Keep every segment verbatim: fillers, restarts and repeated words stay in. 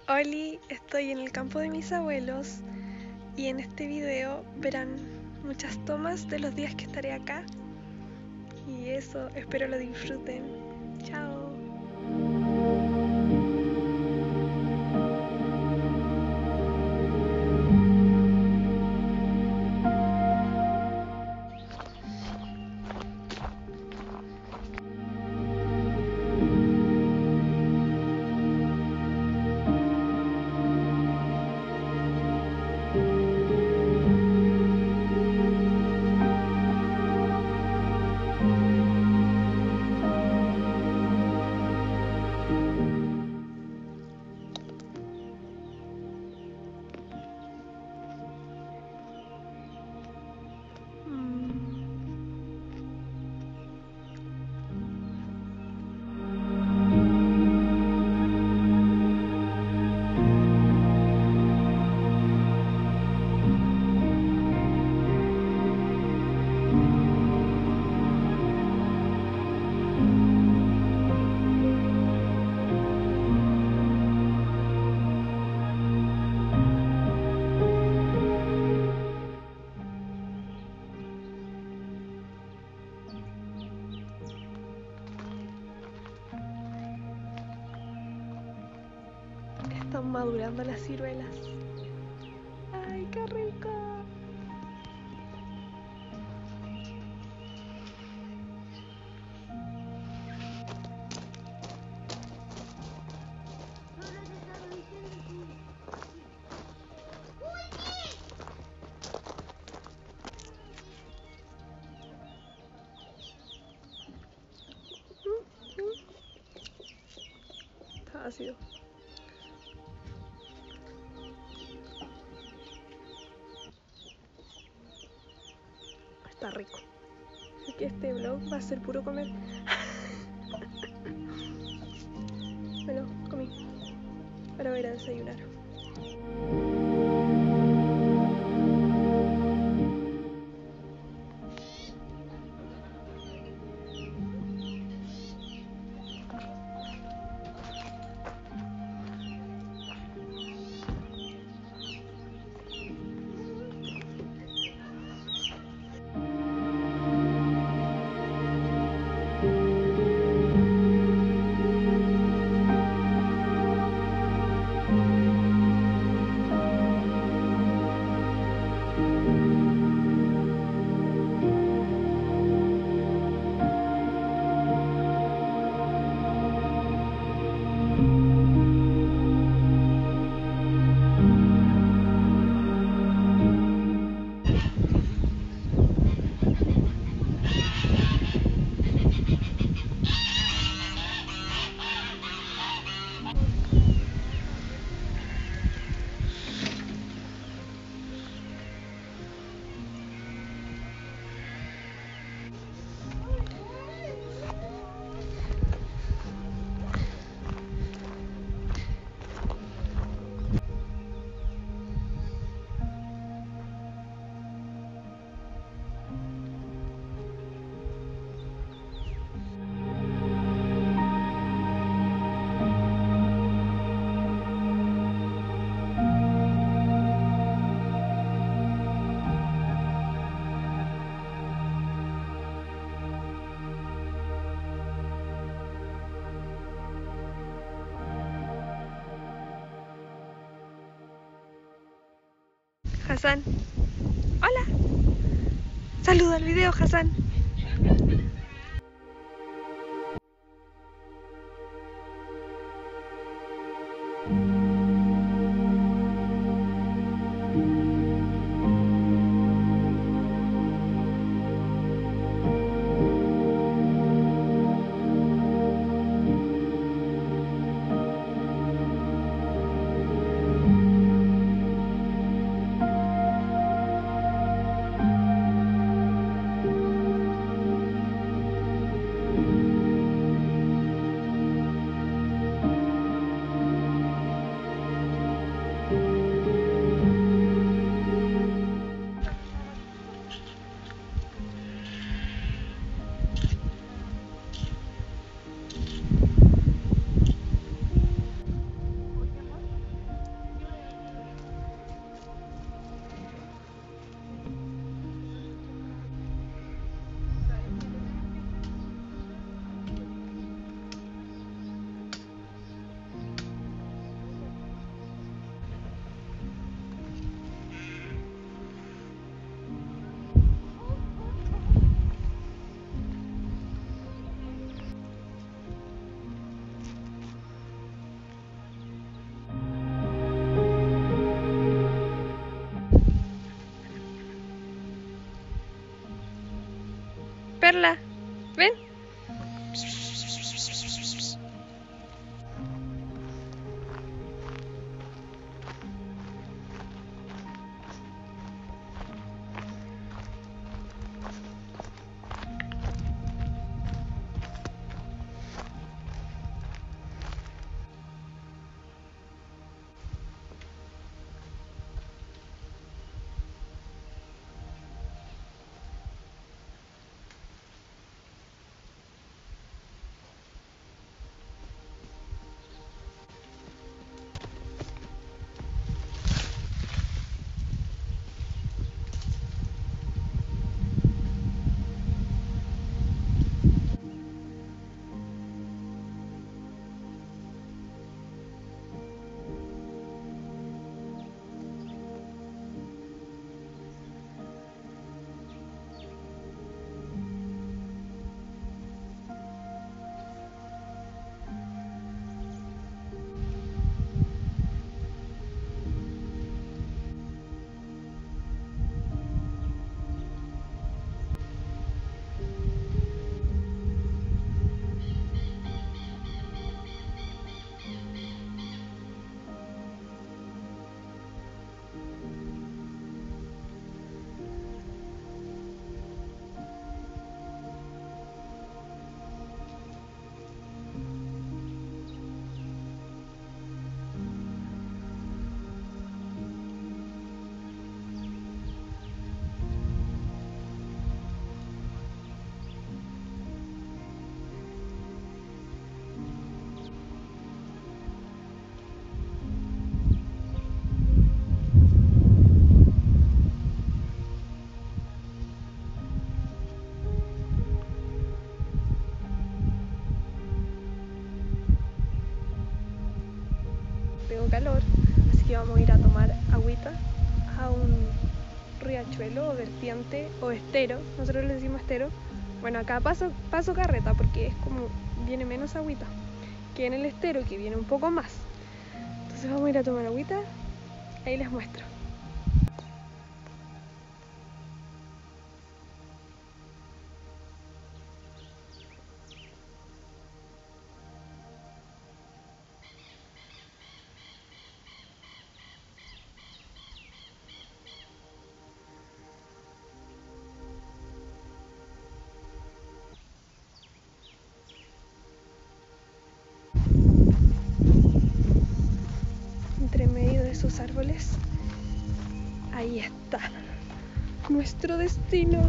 Oli, estoy en el campo de mis abuelos y en este video verán muchas tomas de los días que estaré acá y eso, espero lo disfruten. Chao. Están madurando las ciruelas. ¡Ay, qué rico! Está ácido. Está rico. Así que este vlog va a ser puro comer. Me lo comí. Ahora voy a ir a desayunar. Hassan. Hola. Saluda al video, Hassan. Perla, ven. Tengo calor, así que vamos a ir a tomar agüita a un riachuelo o vertiente o estero. Nosotros le decimos estero. Bueno, acá paso, paso carreta porque es como viene menos agüita que en el estero, que viene un poco más. Entonces vamos a ir a tomar agüita, ahí les muestro. Entre medio de esos árboles, ahí está nuestro destino.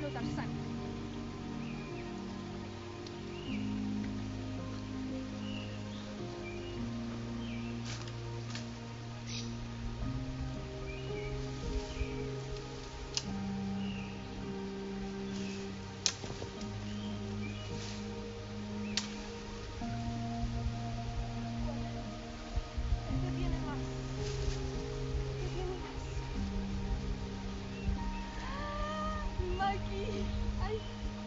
mundo Tarzán. Aquí. Ay.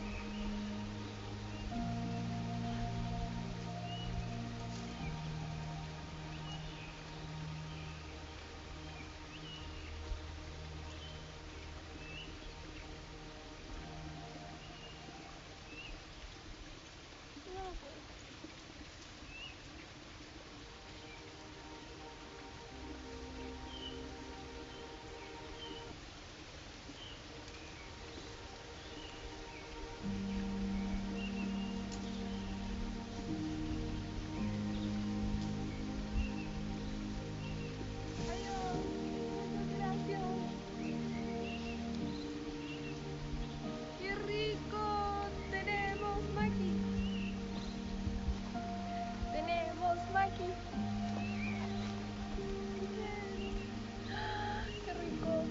Qué rico.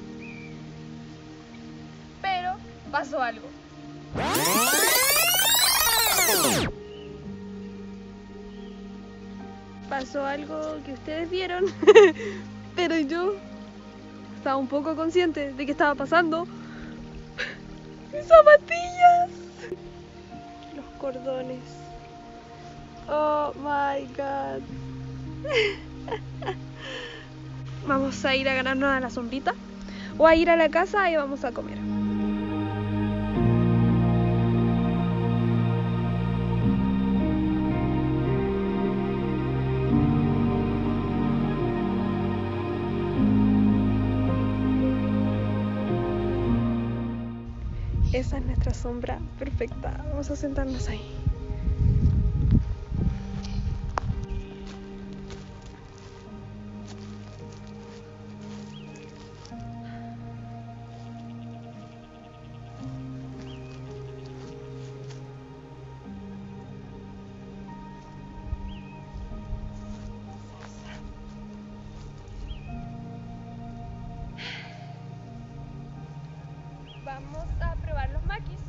Pero pasó algo. Pasó algo que ustedes vieron, pero yo estaba un poco consciente de que estaba pasando. ¡Mis zapatillas! Los cordones. Oh my god. Vamos a ir a ganarnos a la sombrita o a ir a la casa y vamos a comer. Esa es nuestra sombra perfecta. Vamos a sentarnos ahí. Vamos a probar los maquis.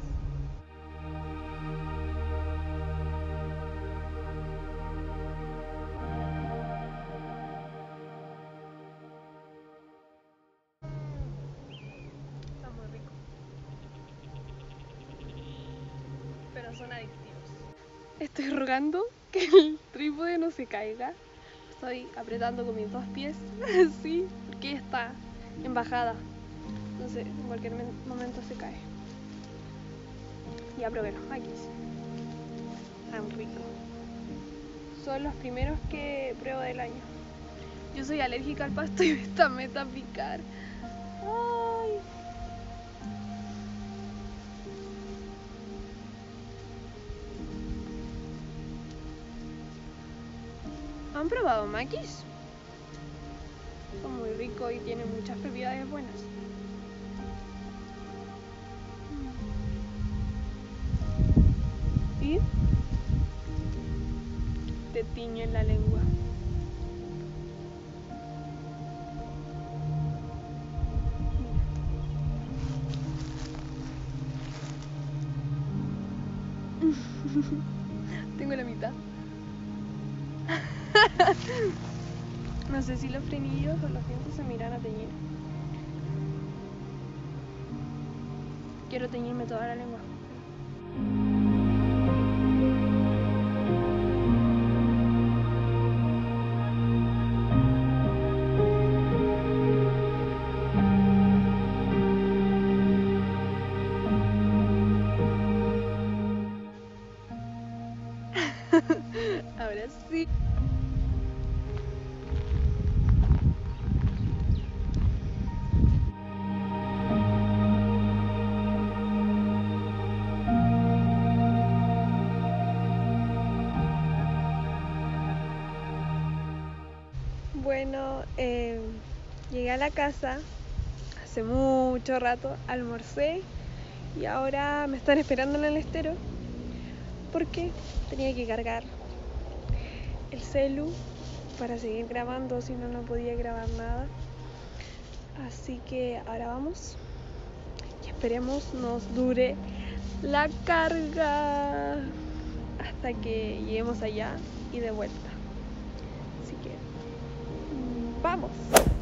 Está muy rico, pero son adictivos. Estoy rogando que el trípode no se caiga. Estoy apretando con mis dos pies, sí, porque está en bajada. Entonces en cualquier momento se cae. Ya probé los maquis. Tan rico. Son los primeros que pruebo del año. Yo soy alérgica al pasto y esta meta a picar. Ay. ¿Han probado maquis? Son muy ricos y tienen muchas propiedades buenas. ¿Y? Te tiñen la lengua. Tengo la mitad. No sé si los frenillos o los dientes se me irán a teñir. Quiero teñirme toda la lengua. Ahora sí. Bueno, eh, llegué a la casa hace mucho rato, almorcé y ahora me están esperando en el estero porque tenía que cargar el celu para seguir grabando, si no, no podía grabar nada. Así que ahora vamos y esperemos nos dure la carga hasta que lleguemos allá y de vuelta. Así que vamos.